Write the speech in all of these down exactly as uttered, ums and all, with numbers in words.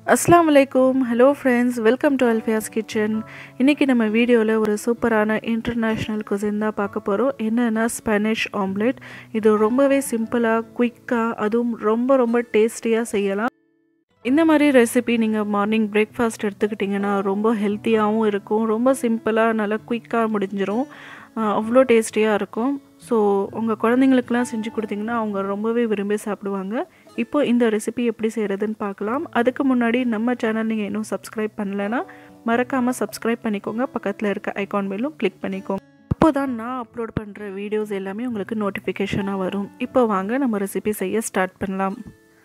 Assalamu alaikum. Hello friends, welcome to Alfia's kitchen. இன்னைக்கு நம்ம வீடியோல ஒரு சூப்பரான இன்டர்நேஷனல் cuisine தான் பார்க்க போறோம். என்னன்னா ஸ்பானிஷ் ஆம்லெட். இது ரொம்பவே சிம்பிளா, குயிக்கா, அதுவும் ரொம்ப ரொம்ப டேஸ்டியா செய்யலாம். இந்த மாதிரி ரெசிபி நீங்க மார்னிங் பிரேக்ஃபாஸ்ட் எடுத்துக்கிட்டீங்கன்னா ரொம்ப ஹெல்த்தியாவும் இருக்கும். ரொம்ப சிம்பிளா நல்லா குயிக்கா முடிஞ்சிரும். அவ்வளோ டேஸ்டியாக இருக்கும். ஸோ உங்கள் குழந்தைங்களுக்கெலாம் செஞ்சு கொடுத்தீங்கன்னா அவங்க ரொம்பவே விரும்பி சாப்பிடுவாங்க. இப்போது இந்த ரெசிபி எப்படி செய்கிறதுன்னு பார்க்கலாம். அதுக்கு முன்னாடி நம்ம சேனல் நீங்கள் இன்னும் சப்ஸ்கிரைப் பண்ணலைன்னா மறக்காமல் சப்ஸ்கிரைப் பண்ணிக்கோங்க. பக்கத்தில் இருக்க ஐகான் பெல்லும் கிளிக் பண்ணிக்கோங்க. அப்போ தான் நான் அப்லோட் பண்ணுற வீடியோஸ் எல்லாமே உங்களுக்கு நோட்டிஃபிகேஷனாக வரும். இப்போ வாங்க நம்ம ரெசிபி செய்ய ஸ்டார்ட் பண்ணலாம்.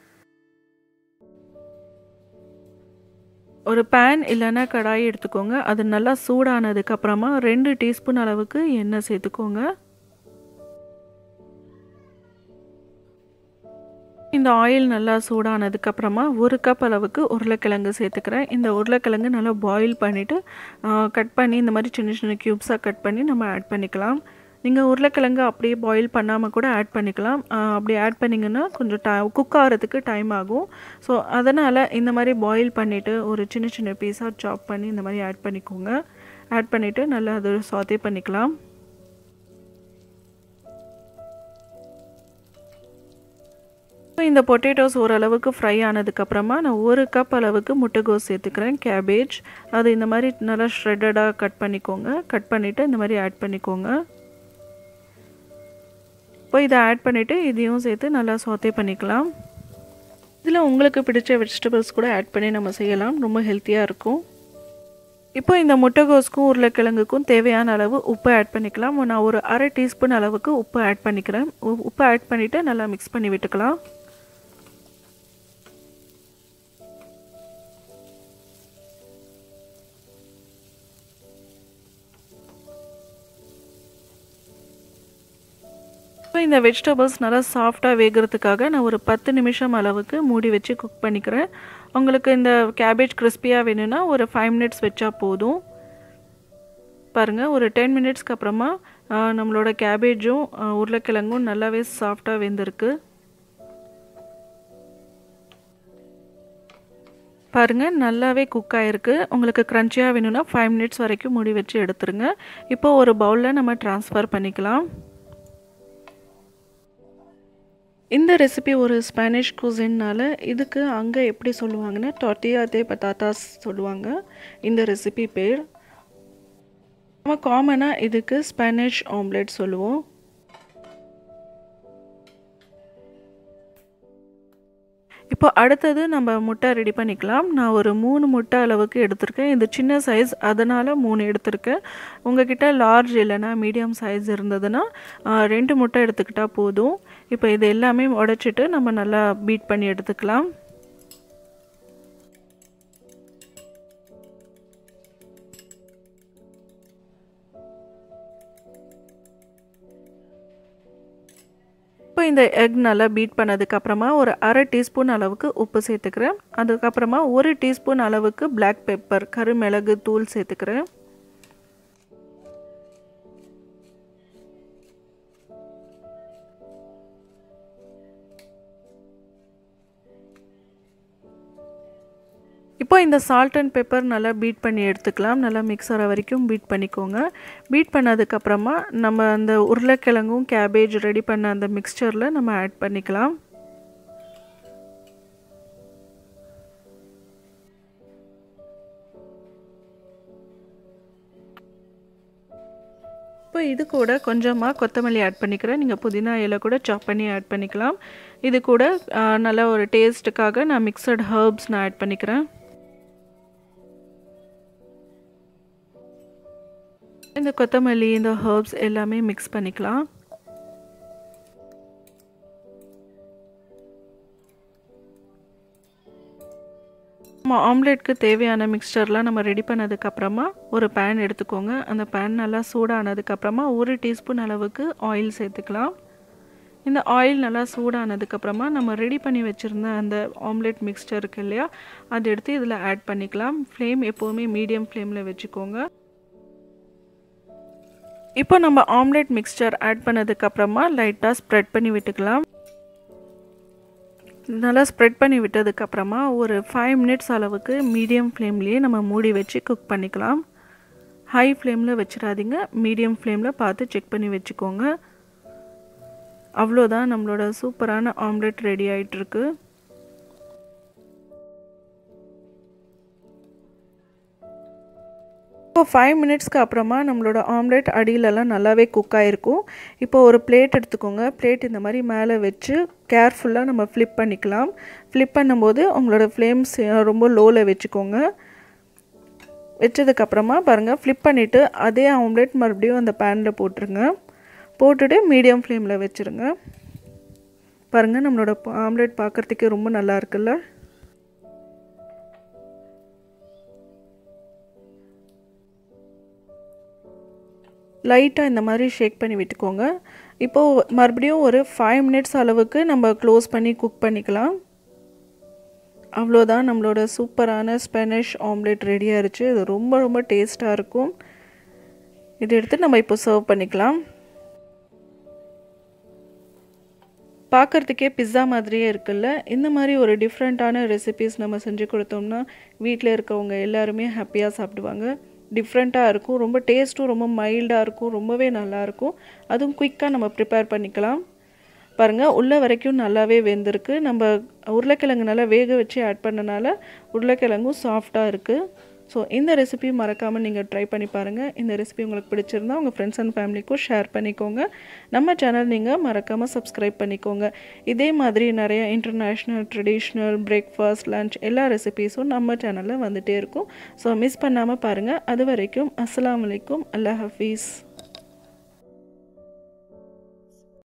ஒரு பேன் இல்லைன்னா கடாய் எடுத்துக்கோங்க. அது நல்லா சூடானதுக்கப்புறமா ரெண்டு டீஸ்பூன் அளவுக்கு எண்ணெய் சேர்த்துக்கோங்க. இந்த ஆயில் நல்லா சூடானதுக்கப்புறமா ஒரு கப் அளவுக்கு உருளைக்கிழங்கு சேர்த்துக்கிறேன். இந்த உருளைக்கிழங்கு நல்லா பாயில் பண்ணிவிட்டு கட் பண்ணி இந்த மாதிரி சின்ன சின்ன க்யூப்ஸாக கட் பண்ணி நம்ம ஆட் பண்ணிக்கலாம். நீங்கள் உருளைக்கிழங்கு அப்படியே பாயில் பண்ணாமல் கூட ஆட் பண்ணிக்கலாம். அப்படி ஆட் பண்ணிங்கன்னா கொஞ்சம் டை குக் ஆகிறதுக்கு டைம் ஆகும். ஸோ அதனால் இந்த மாதிரி பாயில் பண்ணிவிட்டு ஒரு சின்ன சின்ன பீஸாக சாப் பண்ணி இந்த மாதிரி ஆட் பண்ணிக்கோங்க. ஆட் பண்ணிவிட்டு நல்லா அது சாத்தே பண்ணிக்கலாம். இந்த பொட்டேட்டோஸ் ஓரளவுக்கு ஃப்ரை ஆனதுக்கப்புறமா நான் ஒரு கப் அளவுக்கு முட்டைகோஸ் சேர்த்துக்கிறேன். கேபேஜ் அது இந்த மாதிரி நல்லா ஷ்ரெட்டடாக கட் பண்ணிக்கோங்க. கட் பண்ணிவிட்டு இந்த மாதிரி ஆட் பண்ணிக்கோங்க. இப்போ இதை ஆட் பண்ணிவிட்டு இதையும் சேர்த்து நல்லா சாத்தே பண்ணிக்கலாம். இதில் உங்களுக்கு பிடிச்ச வெஜிடபிள்ஸ் கூட ஆட் பண்ணி நம்ம செய்யலாம். ரொம்ப ஹெல்த்தியாக இருக்கும். இப்போ இந்த முட்டைகோஸ்க்கும் உருளைக்கிழங்குக்கும் தேவையான அளவு உப்பு ஆட் பண்ணிக்கலாம். நான் ஒரு அரை டீஸ்பூன் அளவுக்கு உப்பு ஆட் பண்ணிக்கிறேன். உப்பு ஆட் பண்ணிவிட்டு நல்லா மிக்ஸ் பண்ணி விட்டுக்கலாம். இப்போ இந்த வெஜிடபிள்ஸ் நல்லா சாஃப்டாக வேகிறதுக்காக நான் ஒரு பத்து நிமிஷம் அளவுக்கு மூடி வச்சு குக் பண்ணிக்கிறேன். உங்களுக்கு இந்த கேபேஜ் கிறிஸ்பியாக வேணும்னா ஒரு ஃபைவ் மினிட்ஸ் வச்சா போதும். பாருங்கள், ஒரு டென் மினிட்ஸ்க்கு அப்புறமா நம்மளோட கேபேஜும் உருளைக்கிழங்கும் நல்லாவே சாஃப்டாக வெந்திருக்கு. பாருங்கள், நல்லாவே குக் ஆகிருக்கு. உங்களுக்கு க்ரன்ச்சியாக வேணும்னா ஃபைவ் மினிட்ஸ் வரைக்கும் மூடி வச்சு எடுத்துருங்க. இப்போ ஒரு பவுலில் நம்ம ட்ரான்ஸ்ஃபர் பண்ணிக்கலாம். இந்த ரெசிபி ஒரு ஸ்பானிஷ் குசின்னால இதுக்கு அங்கே எப்படி சொல்லுவாங்கன்னா டொர்ட்டியா டே பட்டாட்டாஸ் சொல்லுவாங்க இந்த ரெசிபி பேர். நம்ம காமனாக இதுக்கு ஸ்பானிஷ் ஆம்லெட் சொல்லுவோம். இப்போ அடுத்தது நம்ம முட்டை ரெடி பண்ணிக்கலாம். நான் ஒரு மூணு முட்டை அளவுக்கு எடுத்திருக்கேன். இது சின்ன சைஸ், அதனால் மூணு எடுத்திருக்கேன். உங்ககிட்ட லார்ஜ் இல்லைன்னா மீடியம் சைஸ் இருந்ததுன்னா ரெண்டு முட்டை எடுத்துக்கிட்டால் போதும். இப்போ இது எல்லாமே உடைச்சிட்டு நம்ம நல்லா பீட் பண்ணி எடுத்துக்கலாம். இப்போ இந்த எக் நல்லா பீட் பண்ணதுக்கப்புறமா ஒரு அரை டீஸ்பூன் அளவுக்கு உப்பு சேர்த்துக்கிறேன். அதுக்கப்புறமா ஒரு டீஸ்பூன் அளவுக்கு பிளாக் பெப்பர் கருமிளகு தூள் சேர்த்துக்கிறேன். இப்போ இந்த சால்ட் அண்ட் பெப்பர் நல்லா பீட் பண்ணி எடுத்துக்கலாம். நல்லா மிக்ஸ் ஆகிற வரைக்கும் பீட் பண்ணிக்கோங்க. பீட் பண்ணதுக்கப்புறமா நம்ம அந்த உருளைக்கிழங்கும் கேபேஜ் ரெடி பண்ண அந்த மிக்ஸ்சரில் நம்ம ஆட் பண்ணிக்கலாம். இப்போ இது கூட கொஞ்சமாக கொத்தமல்லி ஆட் பண்ணிக்கிறேன். நீங்கள் புதினா இலை கூட சாப் பண்ணி ஆட் பண்ணிக்கலாம். இது கூட நல்ல ஒரு டேஸ்ட்டுக்காக நான் மிக்சட் ஹர்ப்ஸ் நான் ஆட் பண்ணிக்கிறேன். இந்த கொத்தமல்லி இந்த ஹர்ப்ஸ் எல்லாமே மிக்ஸ் பண்ணிக்கலாம். நம்ம ஆம்லெட்க்கு தேவையான மிக்சர்லாம் நம்ம ரெடி பண்ணதுக்கப்புறமா ஒரு பேன் எடுத்துக்கோங்க. அந்த பேன் நல்லா சூடானதுக்கப்புறமா ஒரு டீஸ்பூன் அளவுக்கு ஆயில் சேர்த்துக்கலாம். இந்த ஆயில் நல்லா சூடானதுக்கப்புறமா நம்ம ரெடி பண்ணி வச்சுருந்த அந்த ஆம்லெட் மிக்ஸ்சர் இருக்கு இல்லையா, அதை எடுத்து இதில் ஆட் பண்ணிக்கலாம். ஃப்ளேம் எப்போவுமே மீடியம் ஃப்ளேமில் வச்சுக்கோங்க. இப்போ நம்ம ஆம்லெட் மிக்ஸ்சர் ஆட் பண்ணதுக்கப்புறமா லைட்டாக ஸ்ப்ரெட் பண்ணி விட்டுக்கலாம். நல்லா ஸ்ப்ரெட் பண்ணி விட்டதுக்கப்புறமா ஒரு ஃபைவ் மினிட்ஸ் அளவுக்கு மீடியம் ஃப்ளேம்லேயே நம்ம மூடி வச்சு குக் பண்ணிக்கலாம். ஹை ஃப்ளேமில் வச்சிடாதீங்க, மீடியம் ஃப்ளேமில் பார்த்து செக் பண்ணி வச்சுக்கோங்க. அவ்வளோதான், நம்மளோட சூப்பரான ஆம்லெட் ரெடி ஆகிட்டுருக்கு. இப்போ ஃபைவ் மினிட்ஸ்க்கு அப்புறமா நம்மளோட ஆம்லெட் அடியிலலாம் நல்லாவே குக் ஆகிருக்கும். இப்போ ஒரு பிளேட் எடுத்துக்கோங்க. பிளேட் இந்த மாதிரி மேலே வச்சு கேர்ஃபுல்லாக நம்ம ஃப்ளிப் பண்ணிக்கலாம். ஃப்ளிப் பண்ணும்போது உங்களோட ஃப்ளேம்ஸ் ரொம்ப லோவில் வச்சுக்கோங்க. வச்சதுக்கப்புறமா பாருங்கள், ஃப்ளிப் பண்ணிவிட்டு அதே ஆம்லெட் மறுபடியும் அந்த பேனில் போட்டுருங்க. போட்டுட்டு மீடியம் ஃப்ளேமில் வச்சுருங்க. பாருங்கள், நம்மளோட ஆம்லெட் பார்க்குறதுக்கே ரொம்ப நல்லா இருக்குல்ல. லைட்டாக இந்த மாதிரி ஷேக் பண்ணி விட்டுக்கோங்க. இப்போது மறுபடியும் ஒரு ஃபைவ் மினிட்ஸ் அளவுக்கு நம்ம க்ளோஸ் பண்ணி குக் பண்ணிக்கலாம். அவ்வளோதான், நம்மளோட சூப்பரான ஸ்பானிஷ் ஆம்லெட் ரெடி ஆகிடுச்சு. இது ரொம்ப ரொம்ப டேஸ்ட்டாக இருக்கும். இதை எடுத்து நம்ம இப்போ சர்வ் பண்ணிக்கலாம். பார்க்குறதுக்கே பிஸ்ஸா மாதிரியே இருக்குல்ல. இந்த மாதிரி ஒரு டிஃப்ரெண்ட்டான ரெசிபீஸ் நம்ம செஞ்சு கொடுத்தோம்னா வீட்டில் இருக்கவங்க எல்லாருமே ஹாப்பியாக சாப்பிடுவாங்க. டிஃப்ரெண்ட்டாக இருக்கும், ரொம்ப டேஸ்ட்டும் ரொம்ப மைல்டாக இருக்கும், ரொம்பவே நல்லாயிருக்கும். அதுவும் குயிக்காக நம்ம ப்ரிப்பேர் பண்ணிக்கலாம். பாருங்கள், உள்ளே வரைக்கும் நல்லாவே வெந்திருக்கு. நம்ம உருளைக்கிழங்கு நல்லா வேக வச்சு ஆட் பண்ணனால உருளைக்கிழங்கும் சாஃப்டாக இருக்குது. ஸோ இந்த ரெசிபி மறக்காமல் நீங்கள் ட்ரை பண்ணி பாருங்கள். இந்த ரெசிபி உங்களுக்கு பிடிச்சிருந்தா உங்கள் ஃப்ரெண்ட்ஸ் அண்ட் ஃபேமிலிக்கும் ஷேர் பண்ணிக்கோங்க. நம்ம சேனல் நீங்கள் மறக்காமல் சப்ஸ்கிரைப் பண்ணிக்கோங்க. இதே மாதிரி நிறைய இன்டர்நேஷ்னல், ட்ரெடிஷ்னல், பிரேக்ஃபாஸ்ட், லன்ச் எல்லா ரெசிபீஸும் நம்ம சேனலில் வந்துகிட்டே இருக்கும். ஸோ மிஸ் பண்ணாமல் பாருங்கள். அது வரைக்கும் அஸ்ஸலாமு அலைக்கும், அல்லாஹ் ஹஃபீஸ்.